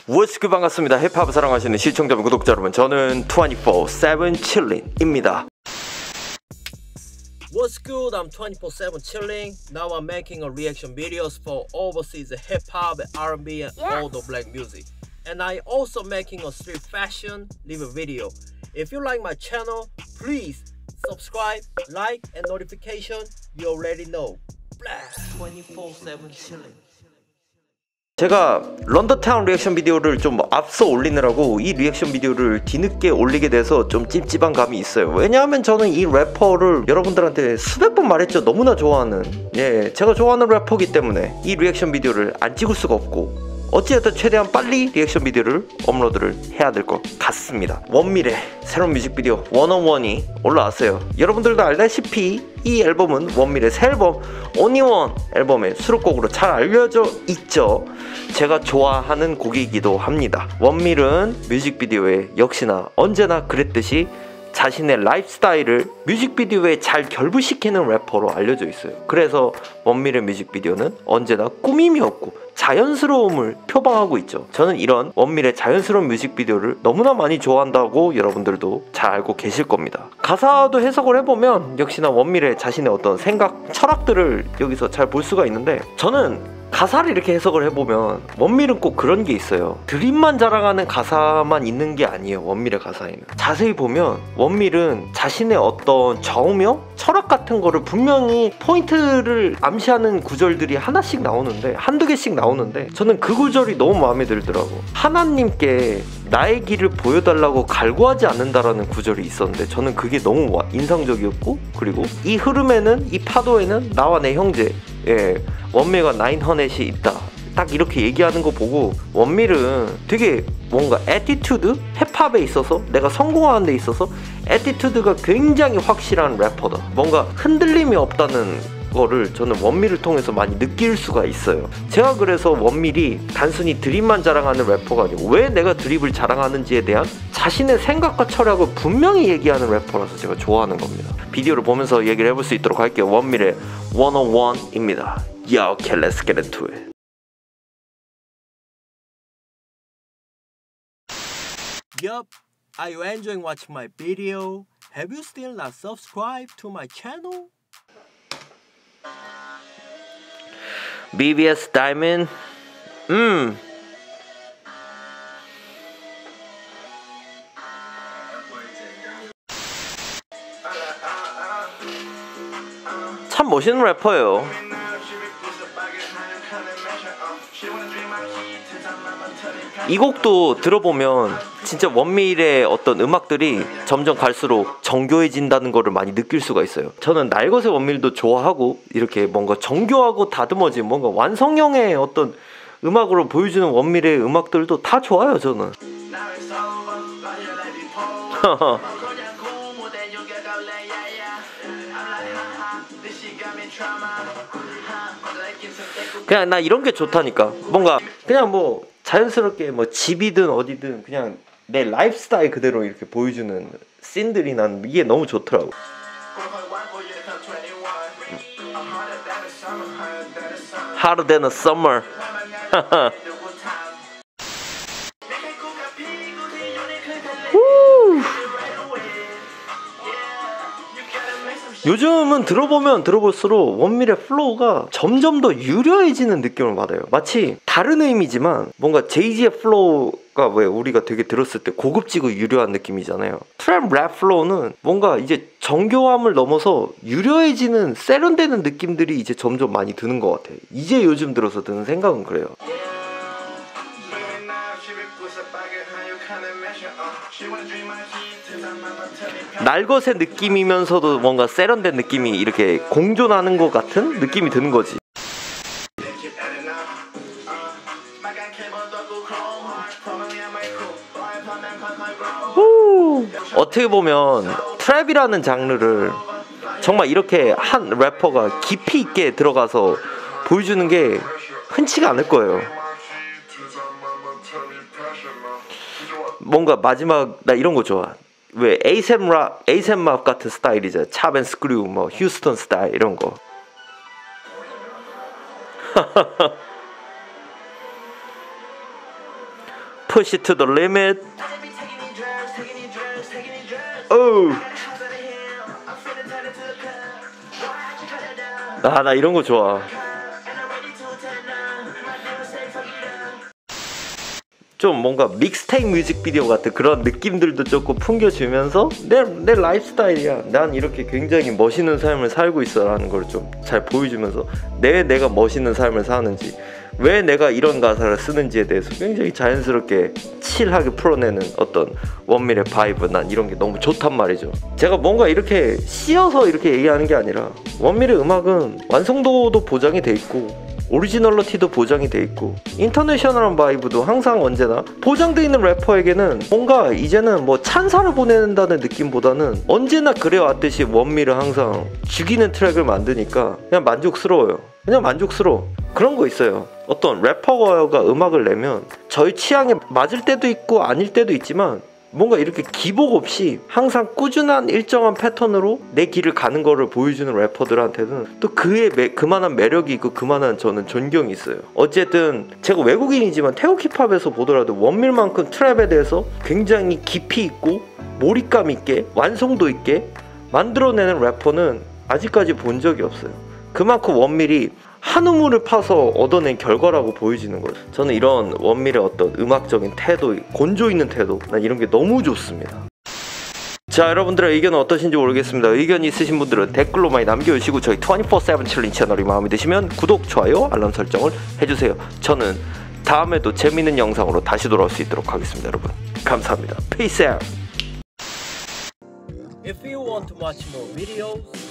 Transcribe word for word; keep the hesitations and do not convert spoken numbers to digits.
워츠그 반갑습니다. 힙합을 사랑하시는 시청자분 구독자 여러분, 저는 이십사 세븐 칠린입니다. What's good? I'm twenty-four seven chilling. Now I'm making a reaction videos for overseas hip hop, R and B, and Yes. all the black music. And I also making a street fashion live video. If you like my channel, please subscribe, like, and notification. You already know. twenty-four seven chilling. 제가 런던타운 리액션 비디오를 좀 앞서 올리느라고 이 리액션 비디오를 뒤늦게 올리게 돼서 좀 찝찝한 감이 있어요. 왜냐하면 저는 이 래퍼를 여러분들한테 수백 번 말했죠. 너무나 좋아하는, 예, 제가 좋아하는 래퍼이기 때문에 이 리액션 비디오를 안 찍을 수가 없고, 어찌됐든 최대한 빨리 리액션 비디오를 업로드를 해야 될 것 같습니다. 원밀의 새로운 뮤직비디오 원어원이 올라왔어요. 여러분들도 알다시피 이 앨범은 원밀의 새 앨범 오니원 앨범의 수록곡으로 잘 알려져 있죠. 제가 좋아하는 곡이기도 합니다. 원밀은 뮤직비디오에 역시나 언제나 그랬듯이 자신의 라이프스타일을 뮤직비디오에 잘 결부시키는 래퍼로 알려져 있어요. 그래서 원밀의 뮤직비디오는 언제나 꾸밈이 없고 자연스러움을 표방하고 있죠. 저는 이런 원밀의 자연스러운 뮤직비디오를 너무나 많이 좋아한다고 여러분들도 잘 알고 계실 겁니다. 가사도 해석을 해보면 역시나 원밀의 자신의 어떤 생각, 철학들을 여기서 잘 볼 수가 있는데, 저는 가사를 이렇게 해석을 해보면 원밀은 꼭 그런 게 있어요. 드림만 자랑하는 가사만 있는 게 아니에요. 원밀의 가사에는 자세히 보면 원밀은 자신의 어떤 좌우명? 철학 같은 거를 분명히 포인트를 암시하는 구절들이 하나씩 나오는데, 한두 개씩 나오는데, 저는 그 구절이 너무 마음에 들더라고. 하나님께 나의 길을 보여달라고 갈구하지 않는다라는 구절이 있었는데, 저는 그게 너무 인상적이었고, 그리고 이 흐름에는, 이 파도에는 나와 내 형제, 예, 원밀과 나인 허넷이 있다, 딱 이렇게 얘기하는 거 보고 원밀은 되게 뭔가 애티튜드? 힙합에 있어서, 내가 성공하는 데 있어서 애티튜드가 굉장히 확실한 래퍼다, 뭔가 흔들림이 없다는 거를 저는 원밀을 통해서 많이 느낄 수가 있어요. 제가 그래서 원밀이 단순히 드립만 자랑하는 래퍼가 아니고 왜 내가 드립을 자랑하는지에 대한 자신의 생각과 철학을 분명히 얘기하는 래퍼라서 제가 좋아하는 겁니다. 비디오를 보면서 얘기를 해볼 수 있도록 할게요. 원밀의 원어원입니다. Yo, okay, let's get into it. Yup. Are you enjoying watching my video? Have you still not subscribed to my channel? 비비에스 다이몬드, 음 참 멋있는 래퍼예요. 이 곡도 들어보면 진짜 원밀의 어떤 음악들이 점점 갈수록 정교해진다는 거를 많이 느낄 수가 있어요. 저는 날것의 원밀도 좋아하고, 이렇게 뭔가 정교하고 다듬어진 뭔가 완성형의 어떤 음악으로 보여주는 원밀의 음악들도 다 좋아요. 저는 그냥 나 이런 게 좋다니까. 뭔가 그냥 뭐 자연스럽게 뭐 집이든 어디든 그냥 내 라이프스타일 그대로 이렇게 보여주는 씬들이 난 이게 너무 좋더라고. Hotter than a summer. 요즘은 들어보면 들어볼수록 원밀의 플로우가 점점 더 유려해지는 느낌을 받아요. 마치 다른 의미지만 뭔가 제이지의 플로우가 왜 우리가 되게 들었을 때 고급지고 유려한 느낌이잖아요. 트랩 랩 플로우는 뭔가 이제 정교함을 넘어서 유려해지는 세련되는 느낌들이 이제 점점 많이 드는 것 같아요. 이제 요즘 들어서 드는 생각은 그래요. 날것의 느낌이면서도 뭔가 세련된 느낌이 이렇게 공존하는 것 같은 느낌이 드는 거지. 후. 어떻게 보면 트랩이라는 장르를 정말 이렇게 한 래퍼가 깊이 있게 들어가서 보여주는 게 흔치가 않을 거예요. 뭔가 마지막 나 이런 거 좋아. 왜 에이셈 랍, 에이셈 랍 같은 스타일이죠. 찹 앤 스크류, 뭐 휴스턴 스타일 이런 거. push it to the limit. Oh. 나, 나 이런 거 좋아. 좀 뭔가 믹스테이프 뮤직비디오 같은 그런 느낌들도 조금 풍겨주면서 내, 내 라이프스타일이야. 난 이렇게 굉장히 멋있는 삶을 살고 있어 라는 걸 좀 잘 보여주면서 내 내가 멋있는 삶을 사는지, 왜 내가 이런 가사를 쓰는지에 대해서 굉장히 자연스럽게 칠하게 풀어내는 어떤 원밀의 바이브, 난 이런 게 너무 좋단 말이죠. 제가 뭔가 이렇게 씌어서 이렇게 얘기하는 게 아니라 원밀의 음악은 완성도도 보장이 돼 있고 오리지널리티도 보장이 돼 있고 인터내셔널한 바이브도 항상 언제나 보장돼 있는 래퍼에게는 뭔가 이제는 뭐 찬사를 보낸다는 느낌보다는 언제나 그래왔듯이 원밀은 항상 죽이는 트랙을 만드니까 그냥 만족스러워요. 그냥 만족스러워. 그런 거 있어요. 어떤 래퍼가 음악을 내면 저희 취향에 맞을 때도 있고 아닐 때도 있지만 뭔가 이렇게 기복 없이 항상 꾸준한 일정한 패턴으로 내 길을 가는 거를 보여주는 래퍼들한테는 또 그의 매, 그만한 매력이 있고 그만한 저는 존경이 있어요. 어쨌든 제가 외국인이지만 태국 힙합에서 보더라도 원밀만큼 트랩에 대해서 굉장히 깊이 있고 몰입감 있게 완성도 있게 만들어내는 래퍼는 아직까지 본 적이 없어요. 그만큼 원밀이 한 우물을 파서 얻어낸 결과라고 보여지는 거죠. 저는 이런 원밀의 어떤 음악적인 태도, 곤조 있는 태도, 난 이런 게 너무 좋습니다. 자, 여러분들의 의견은 어떠신지 모르겠습니다. 의견이 있으신 분들은 댓글로 많이 남겨주시고 저희 이십사 세븐 챌린지 채널이 마음에 드시면 구독, 좋아요, 알람 설정을 해주세요. 저는 다음에도 재밌는 영상으로 다시 돌아올 수 있도록 하겠습니다. 여러분 감사합니다. Peace out. If you want to watch more videos,